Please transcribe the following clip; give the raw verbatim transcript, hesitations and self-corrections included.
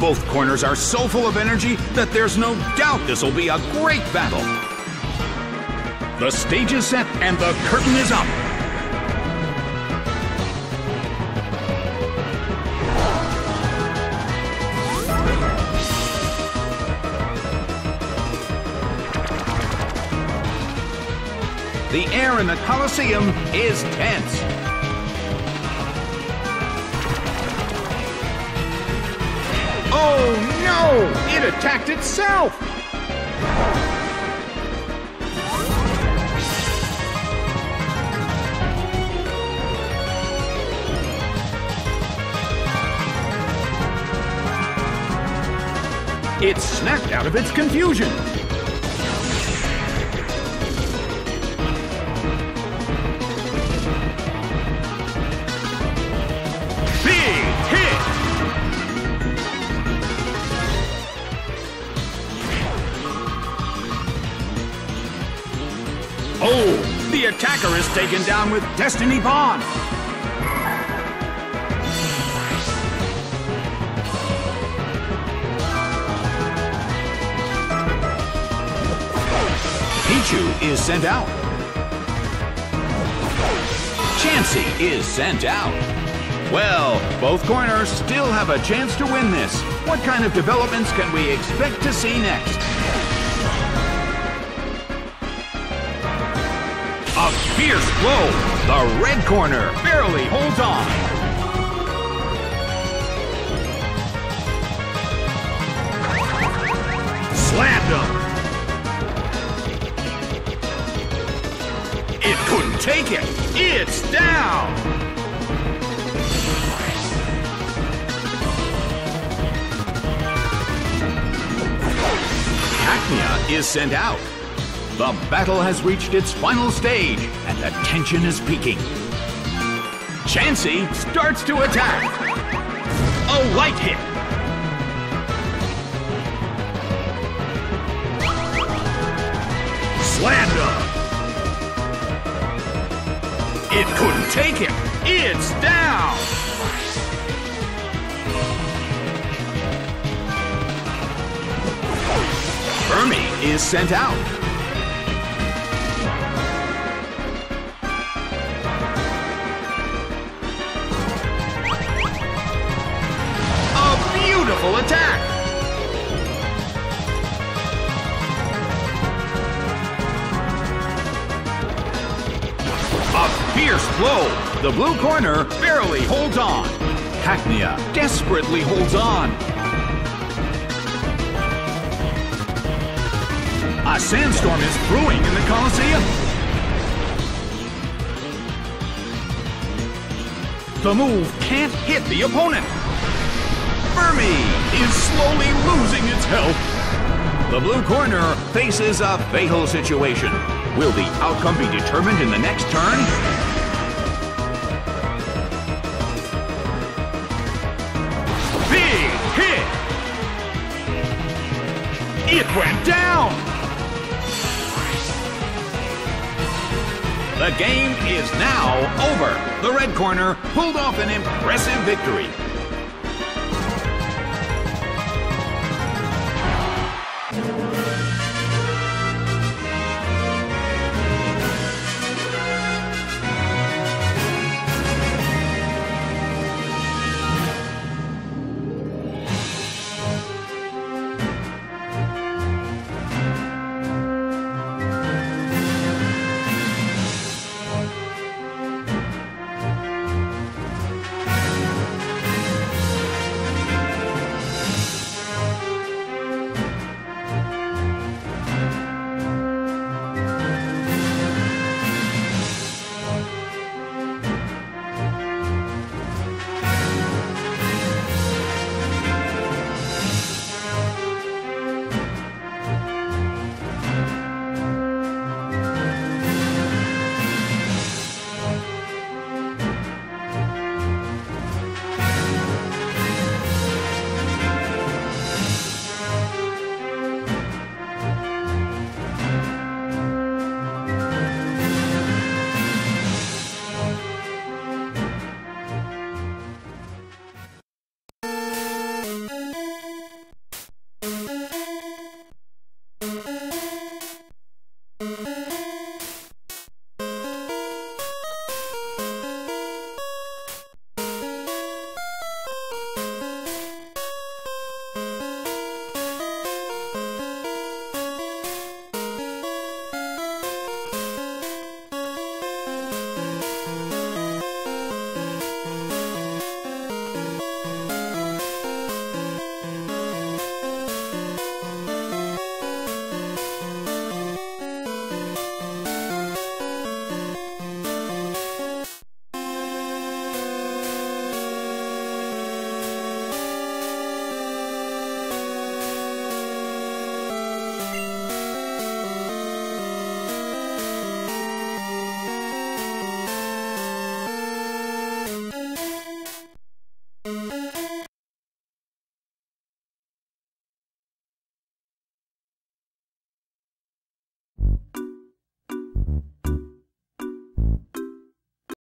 Both corners are so full of energy that there's no doubt this will be a great battle. The stage is set and the curtain is up. The air in the Colosseum is tense. Oh no! It attacked itself! It snapped out of its confusion. Oh, the attacker is taken down with Destiny Bond. Pichu is sent out. Chansey is sent out. Well, both corners still have a chance to win this. What kind of developments can we expect to see next? A fierce blow. The red corner barely holds on. Slammed him. It couldn't take it. It's down. Hackmia is sent out. The battle has reached its final stage, and the tension is peaking. Chansey starts to attack. A light hit. Slammed him. It couldn't take it. It's down. Burmy is sent out. Beautiful attack! A fierce blow! The blue corner barely holds on. Hackmia desperately holds on. A sandstorm is brewing in the Colosseum. The move can't hit the opponent. Burmy is slowly losing its health. The blue corner faces a fatal situation. Will the outcome be determined in the next turn? Big hit! It went down! The game is now over. The red corner pulled off an impressive victory.